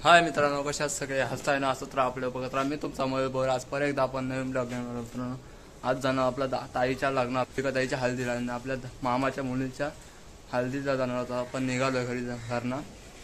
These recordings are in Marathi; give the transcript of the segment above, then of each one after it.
हाय मित्रांनो, कशा सगळे हसताय ना असत राहा आपल्या बघत राहा. मी तुमचा मयूर. आज परत एकदा आपण नवीन ब्लॉग घेणार मित्रांनो. आज जाणार आपल्या ताईच्या लग्नात, आपल्या ताईच्या हळदीला आणि आपल्या मामाच्या मुलीच्या हळदीला जाणार होता. आपण निघालोय घरी घरना.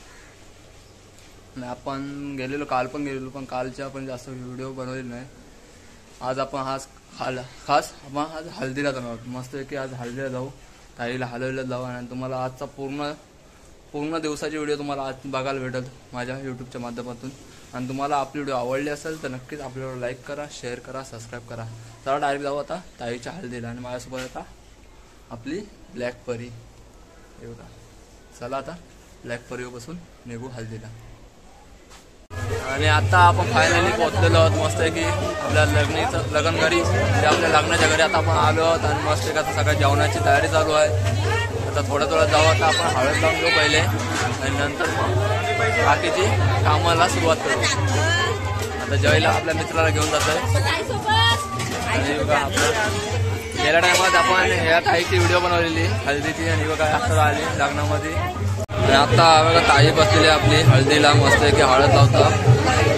आपण गेलेलो, काल पण गेलेलो, पण कालच्या आपण जास्त व्हिडिओ बनवले नाही. आज आपण खास आपण आज हळदीला जाणार आहोत. मस्त आहे की आज हळदीला जाऊ, ताईला हलवायला जाऊ आणि तुम्हाला आजचा पूर्ण दिवसाची व्हिडिओ तुम्हाला आज बघायला भेटेल माझ्या यूट्यूबच्या माध्यमातून. आणि तुम्हाला आपली व्हिडिओ आवडली असेल तर नक्कीच आपल्याला लाईक करा, शेअर करा, सबस्क्राईब करा. चला डायरेक्ट जाऊ आता ताईच्या हळदीला. आणि माझ्यासोबत आता आपली ब्लॅक परी एवढा. चला आता ब्लॅक परीपासून निघू हळदीला. आणि आता आपण फायनली पोहोचलेलो आहोत. मस्त आहे की आपल्या लग्न घरी, आपल्या लग्नाच्या घरी आता आपण आलो आहोत. आणि मस्त आहे की आता सगळ्या जेवणाची तयारी चालू आहे. आता थोडं जाऊ. आता आपण हळद लावून घेऊ पहिले आणि नंतर बाकीची कामाला सुरुवात करू. आता जेवायला आपल्या मित्राला घेऊन जातोय. आणि बघा आपल्या गेल्या टायमात आपण ह्या ताईची व्हिडिओ बनवलेली हळदीची. आणि बघा आता आली लग्नामध्ये. आणि आता बघा ताई बसलेली आपली हळदीला. मस्त आहे की हळद लावतो.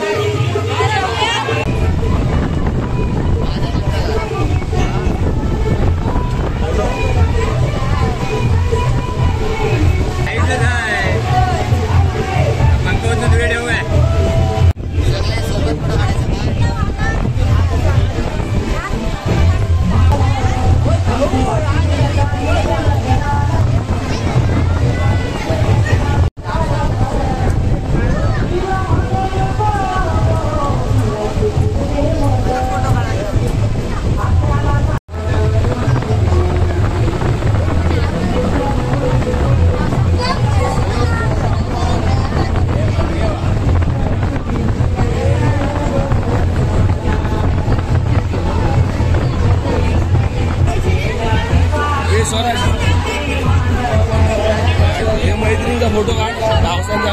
मैत्रिणीचा फोटो काढ, पावसांचा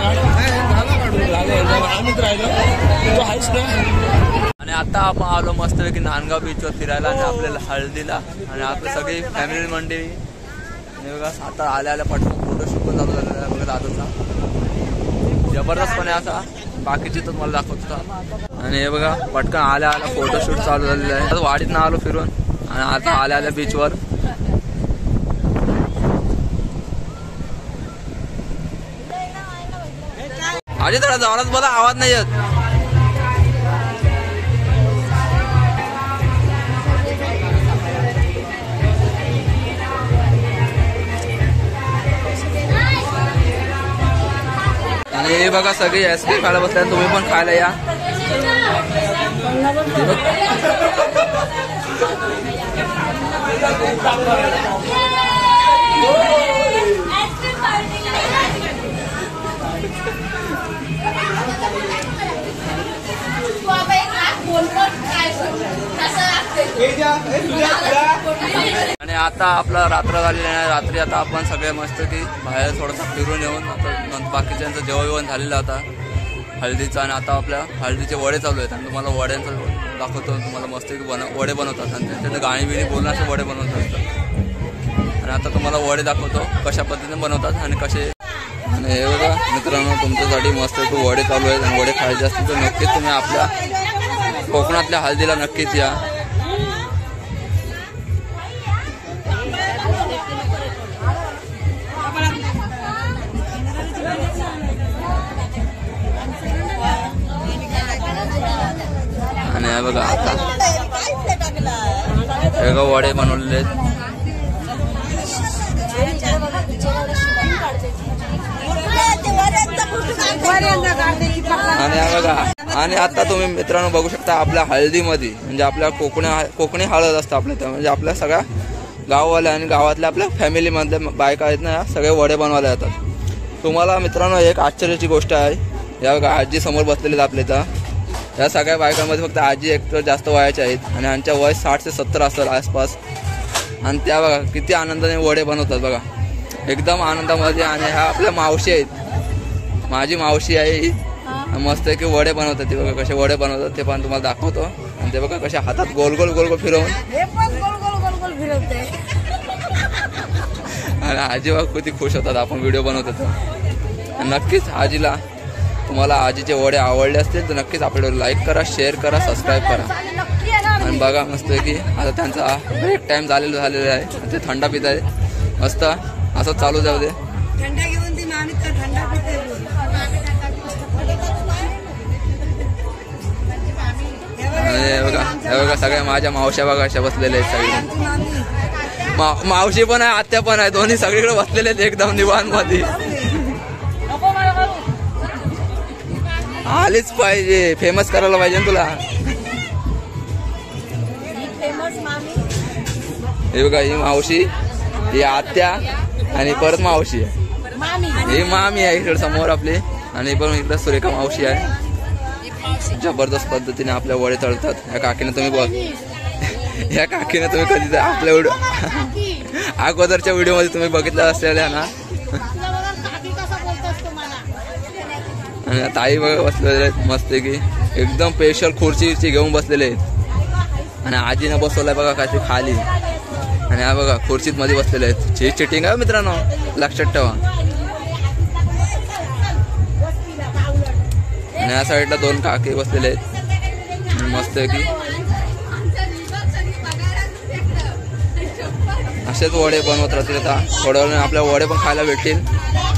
काढ. आणि आता आपण आलो मस्त की नांदगाव बीचवर फिरायला आणि आपल्याला हळदीला. आणि आपली सगळी फॅमिली मंडळी बघा आता आल्या पटकन फोटोशूट पण चालू झालेला आहे. बघा दादाचा जबरदस्तपणे असा. बाकीची तर मला दाखवतो. आणि हे बघा पटकन आल्या फोटोशूट चालू झालेलं आहे. वाडीत ना आलो फिरून आणि आता आल्या बीचवर. आजी थोडा जोरात बोला, आवाज नाही येत. आणि हे बघा सगळी आईस्क्रीम खायला बसल्या. तुम्ही पण खायला या. आणि आता आपला रात्र झालेली आहे. रात्री आता आपण सगळे मस्त की बाहेर थोडंसं फिरून येऊन आता बाकीच्यांचं जेवण झालेलं आता हळदीचं. आणि आता आपल्या हळदीचे वडे चालू आहेत. आणि तुम्हाला वड्यांचं दाखवतो. तुम्हाला मस्त की वडे बनवतात आणि त्यांच्यात गाणी बिणी बोलून असे वडे बनवत असतात. आणि आता तुम्हाला वडे दाखवतो कशा पद्धतीने बनवतात आणि कसे. आणि हे बघा मित्रांनो, तुमच्यासाठी मस्त की वडे चालू आहेत. आणि वडे खायचे असतील तर नक्कीच तुम्ही आपल्या कोकणातल्या हळदीला नक्कीच या. आणि हे बघा आता हे बघा वडे बनवलेले आहेत. आणि हे बघा. आणि आता तुम्ही मित्रांनो बघू शकता आपल्या हळदीमध्ये म्हणजे आपल्या कोकणी हळद असतं आपल्या. म्हणजे आपल्या सगळ्या गाववाल्या आणि गावातल्या आपल्या फॅमिलीमधल्या बायका आहेत ना, सगळे वडे बनवायला जातात. तुम्हाला मित्रांनो एक आश्चर्याची गोष्ट आहे. या बघा आजी समोर बसलेले आपल्या इथं. या सगळ्या बायकांमध्ये फक्त आजी एक तर जास्त वयाच्या आहेत. आणि यांच्या वय 60 ते 70 असेल आसपास. आणि त्या बघा किती आनंदाने वडे बनवतात बघा, एकदम आनंदामध्ये. आणि ह्या आपल्या मावशी आहेत. माझी मावशी आहे ही. मस्त आहे की वडे बनवतात. ते बघा कसे वडे बनवतात ते पण तुम्हाला दाखवतो. आणि ते बघा कशा हातात गोल गोल फिरवून. आणि आजी बघा किती खुश होतात आपण व्हिडिओ बनवतो. नक्कीच आजीला तुम्हाला आजीचे वडे आवडले असतील तर नक्कीच आपल्याला लाईक करा, शेअर करा, सबस्क्राईब करा. आणि बघा मस्त की आता त्यांचा ब्रेक टाइम झालेला आहे. ते थंडा पित आहे मस्त, असंच चालू जाऊ दे. हे बघा सगळ्या माझ्या मावश्या बघा अशा बसलेल्या आहेत सगळे. मावशी पण आहे, आत्या पण आहे, दोन्ही सगळीकडे बसलेले आहेत एकदम निवांत मध्ये. आलीच पाहिजे, फेमस करायला पाहिजे ना तुला. हे बघा ही मावशी, ही आत्या आणि परत मावशी ही मामी आहे इकडे समोर आपली. आणि पण इकडे सुरेखा मावशी आहे. जबरदस्त पद्धतीने आपल्या वडे तळतात. या काकीने तुम्ही बघ, या काकीने तुम्ही कधी आपल्या व्हिडिओ अगोदरच्या व्हिडिओ मध्ये तुम्ही बघितलं असलेल्या ना. आणि ताई बघा बसलेले आहेत मस्त की एकदम स्पेशल खुर्ची घेऊन बसलेले आहेत. आणि आजीने बसवलाय बघा काय ते खाली. आणि हा बघा खुर्चीत मध्ये बसलेले आहेत. ही चिटिंग आहे मित्रांनो, लक्षात ठेवा. आणि या साईडला दोन काकी बसलेले आहेत मस्त की. असेच वडे बनवत राहतील. आता थोड्या वेळाने आपल्या वडे पण खायला भेटतील.